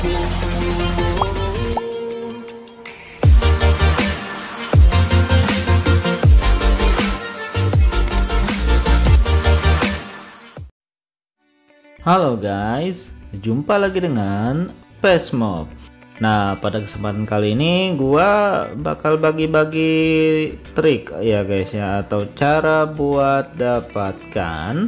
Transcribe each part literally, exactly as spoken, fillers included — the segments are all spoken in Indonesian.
Halo guys, jumpa lagi dengan PESMOB. Nah, pada kesempatan kali ini gua bakal bagi-bagi trik ya guys ya, atau cara buat dapatkan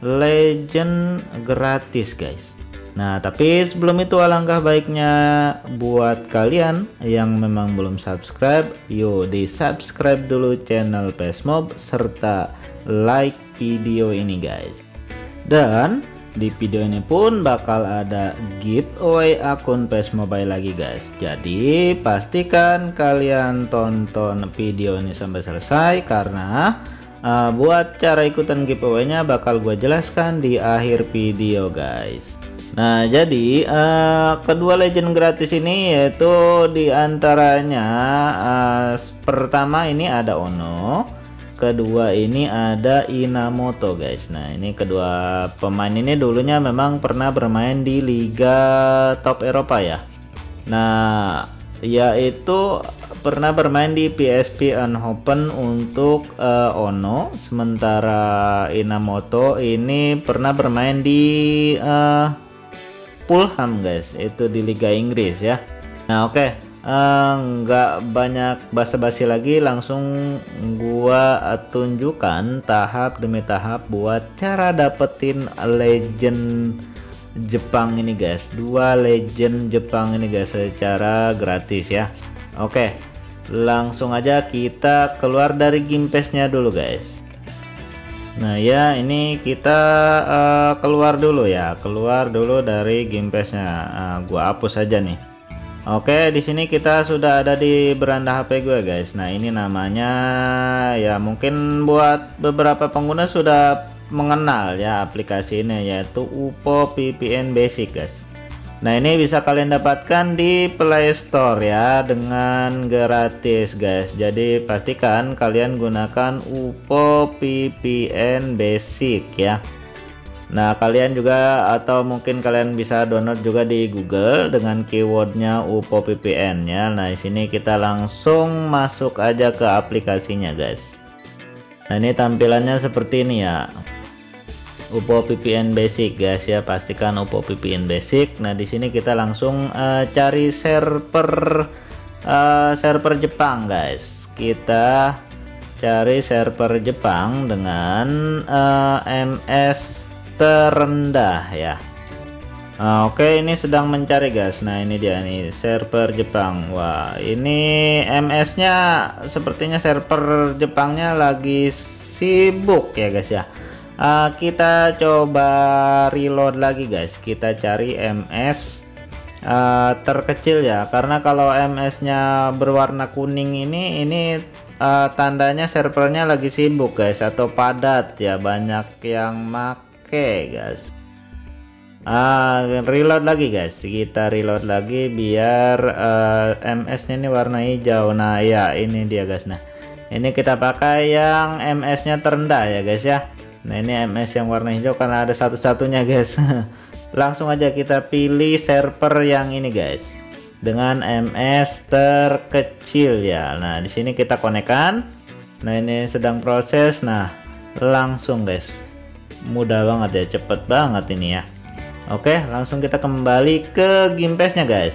legend gratis guys. Nah, tapi sebelum itu alangkah baiknya buat kalian yang memang belum subscribe, yuk di subscribe dulu channel PESMOB serta like video ini guys. Dan di video ini pun bakal ada giveaway akun PES Mobile lagi guys. Jadi pastikan kalian tonton video ini sampai selesai, karena uh, buat cara ikutan giveaway-nya bakal gue jelaskan di akhir video guys. Nah, jadi uh, kedua legend gratis ini yaitu diantaranya uh, pertama ini ada Ono, kedua ini ada Inamoto guys. Nah, ini kedua pemain ini dulunya memang pernah bermain di Liga Top Eropa ya. Nah, yaitu pernah bermain di P S P Eindhoven untuk uh, Ono, sementara Inamoto ini pernah bermain di uh, Fulham guys, itu di Liga Inggris ya. Nah, oke okay. Uh, nggak banyak basa-basi lagi, langsung gua tunjukkan tahap demi tahap buat cara dapetin legend Jepang ini guys, dua legend Jepang ini guys secara gratis ya. Oke, langsung aja kita keluar dari Gimpass-nya dulu guys. Nah ya, ini kita uh, keluar dulu ya, keluar dulu dari Gimpass-nya. Uh, gua hapus aja nih. Oke, di sini kita sudah ada di beranda H P gue guys. Nah, ini namanya ya mungkin buat beberapa pengguna sudah mengenal ya aplikasi ini, yaitu UPO V P N Basic guys. Nah, ini bisa kalian dapatkan di Play Store ya dengan gratis guys. Jadi pastikan kalian gunakan UPO V P N Basic ya. Nah, kalian juga atau mungkin kalian bisa download juga di Google dengan keywordnya UPO V P N ya. Nah, di sini kita langsung masuk aja ke aplikasinya guys. Nah, ini tampilannya seperti ini ya, UPO V P N Basic guys ya. Pastikan UPO V P N Basic. Nah, di sini kita langsung uh, cari server uh, server Jepang guys. Kita cari server Jepang dengan uh, M S terendah ya. Nah, oke, ini sedang mencari guys. Nah, ini dia nih server Jepang. Wah, ini M S nya sepertinya server Jepangnya lagi sibuk ya guys ya. Uh, kita coba reload lagi guys, kita cari M S uh, terkecil ya, karena kalau M S nya berwarna kuning ini ini uh, tandanya servernya lagi sibuk guys, atau padat ya, banyak yang mak Oke guys, ah, reload lagi guys, kita reload lagi biar uh, M S nya ini warna hijau. Nah ya, ini dia guys. Nah, ini kita pakai yang M S nya terendah ya guys ya. Nah, ini M S yang warna hijau karena ada satu-satunya guys. Langsung aja kita pilih server yang ini guys, dengan M S terkecil ya. Nah, di sini kita konekkan. Nah, ini sedang proses. Nah, langsung guys, mudah banget ya, cepet banget ini ya. Oke, langsung kita kembali ke Gimpass-nya guys.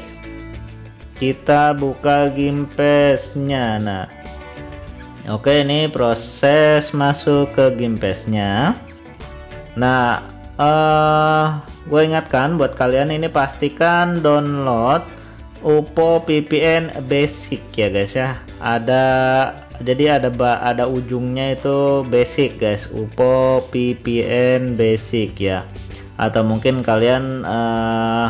Kita buka Gimpass-nya. Nah, oke, ini proses masuk ke Gimpass-nya. Nah, uh, gue ingatkan buat kalian ini pastikan download UPO V P N Basic ya guys ya. Ada jadi ada ada ujungnya itu basic guys, UPO V P N Basic ya. Atau mungkin kalian uh,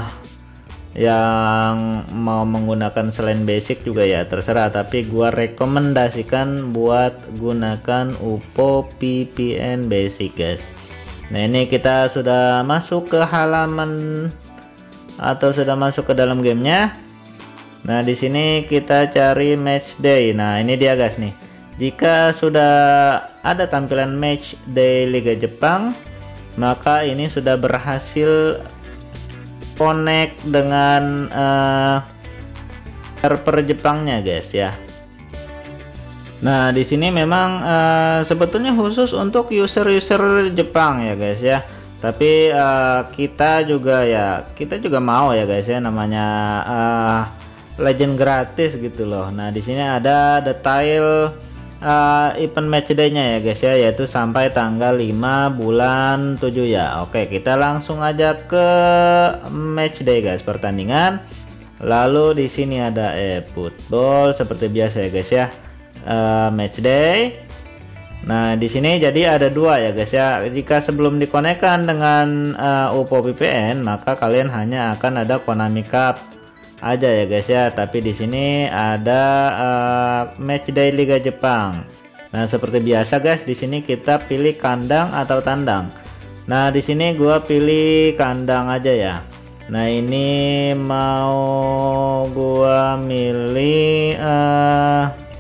yang mau menggunakan selain basic juga ya, terserah, tapi gua rekomendasikan buat gunakan UPO V P N Basic guys. Nah, ini kita sudah masuk ke halaman atau sudah masuk ke dalam gamenya. Nah, di sini kita cari match day. Nah, ini dia guys nih. Jika sudah ada tampilan match day Liga Jepang, maka ini sudah berhasil connect dengan uh, server Jepangnya guys ya. Nah di sini memang uh, sebetulnya khusus untuk user-user Jepang ya guys ya. Tapi uh, kita juga ya kita juga mau ya guys ya, namanya uh, legend gratis gitu loh. Nah di sini ada detail uh, event matchday-nya ya guys ya, yaitu sampai tanggal lima bulan tujuh ya. Oke, kita langsung aja ke matchday guys, pertandingan. Lalu di sini ada eh football seperti biasa ya guys ya. Uh, matchday. Nah di sini jadi ada dua ya guys ya. Jika sebelum dikonekkan dengan uh, U P O V P N, maka kalian hanya akan ada Konami Cup aja ya guys ya. Tapi di sini ada uh, matchday Liga Jepang. Nah seperti biasa guys, di sini kita pilih kandang atau tandang. Nah di sini gua pilih kandang aja ya. Nah ini mau gua milih uh,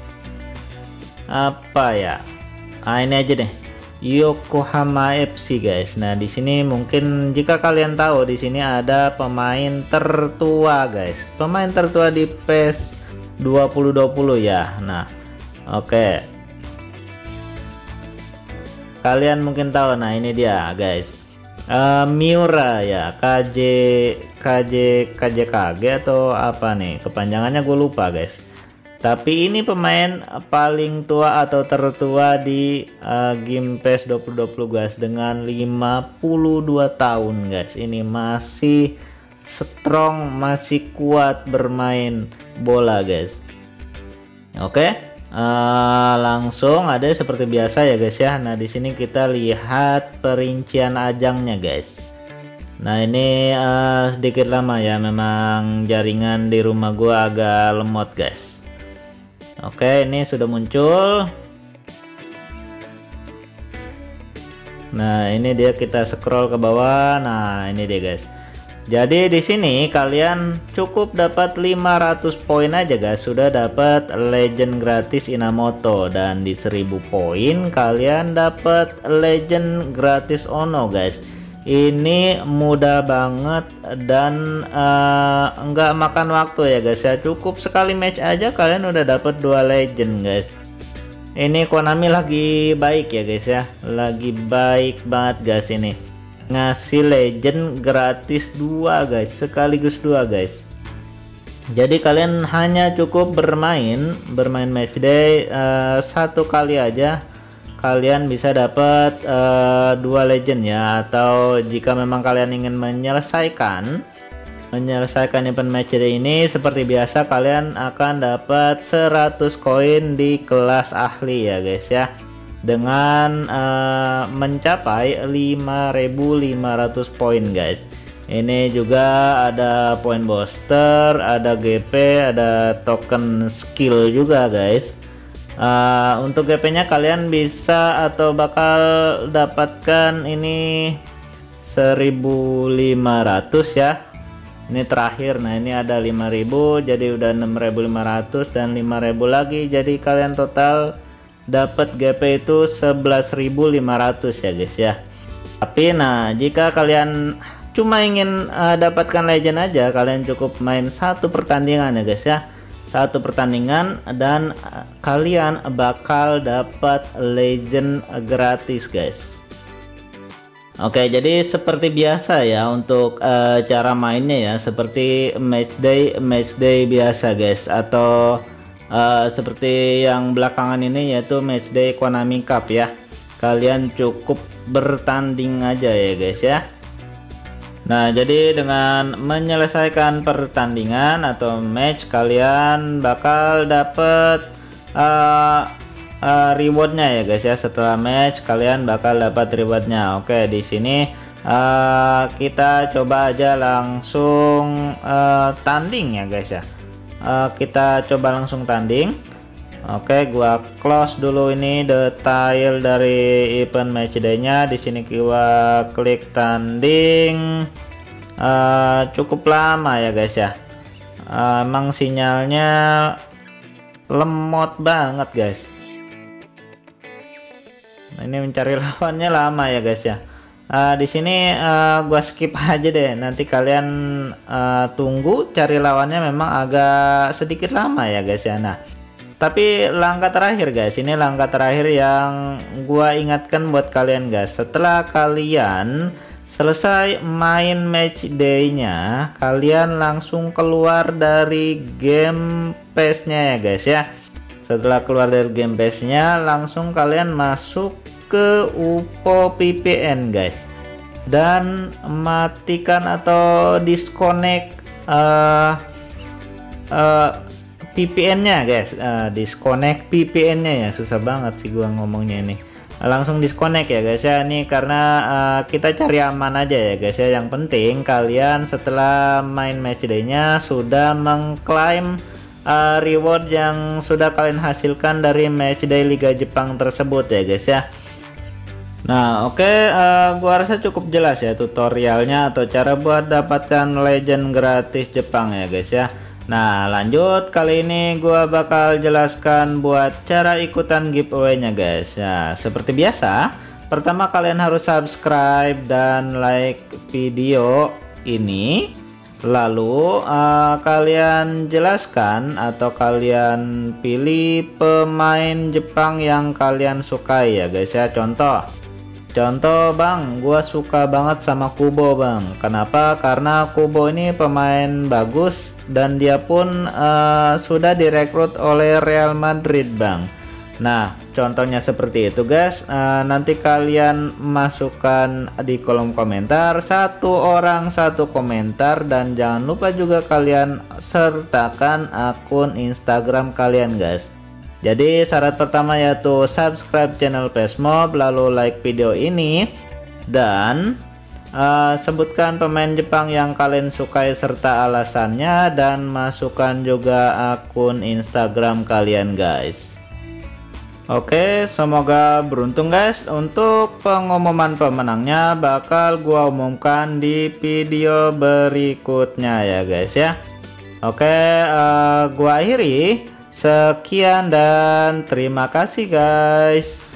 apa ya? Ah ini aja deh, Yokohama F C guys. Nah di sini mungkin jika kalian tahu, di sini ada pemain tertua guys, pemain tertua di PES dua ribu dua puluh ya. Nah oke, okay. Kalian mungkin tahu. Nah ini dia guys, uh, Miura ya, K J K J K J K G atau apa nih kepanjangannya, gue lupa guys. Tapi ini pemain paling tua atau tertua di uh, game PES dua ribu dua puluh guys, dengan lima puluh dua tahun guys. Ini masih strong, masih kuat bermain bola guys. Oke, uh, langsung ada seperti biasa ya guys ya. Nah di sini kita lihat perincian ajangnya guys. Nah ini uh, sedikit lama ya, memang jaringan di rumah gua agak lemot guys. Oke, ini sudah muncul. Nah, ini dia, kita scroll ke bawah. Nah, ini dia guys. Jadi di sini kalian cukup dapat lima ratus poin aja guys, sudah dapat legend gratis Inamoto, dan di seribu poin kalian dapat legend gratis Ono guys. Ini mudah banget dan uh, nggak makan waktu ya guys ya. Cukup sekali match aja kalian udah dapat dua legend guys. Ini Konami lagi baik ya guys ya, lagi baik banget guys, ini ngasih legend gratis dua guys, sekaligus dua guys. Jadi kalian hanya cukup bermain bermain matchday uh, satu kali aja, kalian bisa dapat uh, dua legend ya. Atau jika memang kalian ingin menyelesaikan menyelesaikan event matchday ini, seperti biasa kalian akan dapat seratus koin di kelas ahli ya guys ya, dengan uh, mencapai lima ribu lima ratus poin guys. Ini juga ada poin booster, ada G P, ada token skill juga guys. Uh, untuk G P-nya kalian bisa atau bakal dapatkan ini seribu lima ratus ya. Ini terakhir. Nah, ini ada lima ribu, jadi udah enam ribu lima ratus dan lima ribu lagi. Jadi kalian total dapat G P itu sebelas ribu lima ratus ya guys ya. Tapi nah, jika kalian cuma ingin uh, dapatkan legend aja, kalian cukup main satu pertandingan ya guys ya. Satu pertandingan dan uh, kalian bakal dapat legend gratis guys. Oke, jadi seperti biasa ya untuk uh, cara mainnya ya, seperti matchday matchday biasa guys, atau uh, seperti yang belakangan ini yaitu matchday Konami Cup ya. Kalian cukup bertanding aja ya guys ya. Nah, jadi dengan menyelesaikan pertandingan atau match, kalian bakal dapet uh, uh, rewardnya ya guys ya. Setelah match kalian bakal dapat rewardnya. Oke, di sini uh, kita coba aja langsung uh, tanding ya guys ya. Uh, kita coba langsung tanding. Oke, gua close dulu ini detail dari event matchday-nya. Di sini gua klik tanding. Uh, cukup lama ya guys ya. Uh, emang sinyalnya lemot banget guys. Nah, ini mencari lawannya lama ya guys ya. Uh, di sini uh, gua skip aja deh. Nanti kalian uh, tunggu cari lawannya, memang agak sedikit lama ya guys ya. Nah, tapi langkah terakhir guys, ini langkah terakhir yang gua ingatkan buat kalian guys. Setelah kalian selesai main match day-nya, kalian langsung keluar dari game pass-nya ya guys ya. Setelah keluar dari game pass-nya, langsung kalian masuk ke U P O V P N guys, dan matikan atau disconnect uh, uh, V P N-nya guys. Uh, disconnect V P N-nya ya, susah banget sih gua ngomongnya ini. Uh, langsung disconnect ya guys ya, ini karena uh, kita cari aman aja ya guys ya. Yang penting kalian setelah main match day-nya sudah mengklaim uh, reward yang sudah kalian hasilkan dari match day Liga Jepang tersebut ya guys ya. Nah oke, okay, uh, gua rasa cukup jelas ya tutorialnya atau cara buat dapatkan legend gratis Jepang ya guys ya. Nah lanjut, kali ini gua bakal jelaskan buat cara ikutan giveaway-nya guys ya. Seperti biasa, pertama kalian harus subscribe dan like video ini. Lalu uh, kalian jelaskan atau kalian pilih pemain Jepang yang kalian sukai ya guys ya. Contoh Contoh bang, gua suka banget sama Kubo bang. Kenapa? Karena Kubo ini pemain bagus dan dia pun uh, sudah direkrut oleh Real Madrid bang. Nah contohnya seperti itu guys. Uh, nanti kalian masukkan di kolom komentar, satu orang satu komentar, dan jangan lupa juga kalian sertakan akun Instagram kalian guys. Jadi syarat pertama yaitu subscribe channel PESMOB, lalu like video ini, dan uh, sebutkan pemain Jepang yang kalian sukai serta alasannya, dan masukkan juga akun Instagram kalian guys. Oke, semoga beruntung guys. Untuk pengumuman pemenangnya bakal gua umumkan di video berikutnya ya guys ya. Oke, uh, gua akhiri. Sekian dan terima kasih guys.